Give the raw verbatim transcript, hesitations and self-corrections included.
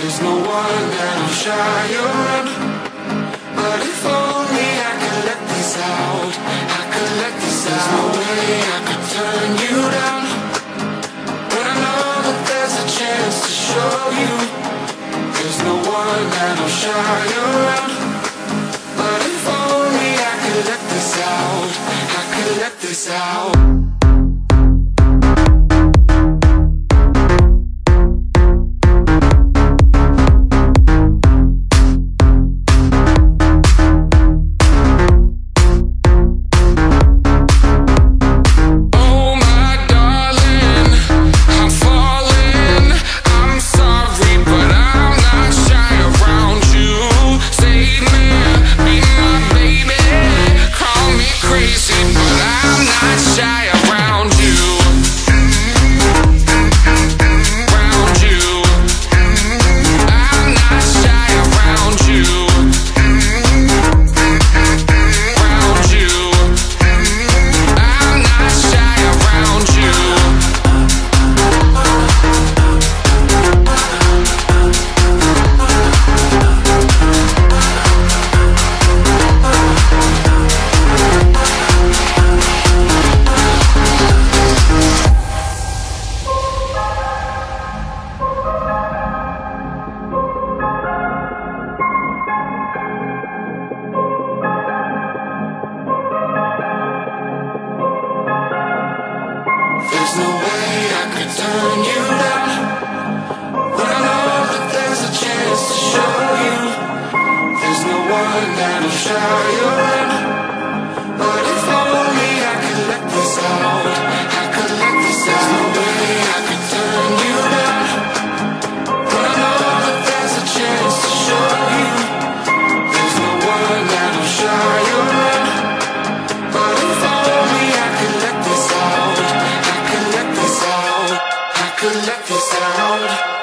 There's no one that I'm shy around. But if only I could let this out, I could let this out. There's no way I could turn you down, but I know that there's a chance to show you. There's no one that I'm shy around. But if only I could let this out, I could let this out. There's no way I could turn you down, but I know that there's a chance to show you. There's no one that I'm shy around. But if only I could let this out, I could let this out. There's no way I could turn you down, but I know that there's a chance to show you. There's no one that I'm shy around. But if only I could let this out, I could let this out.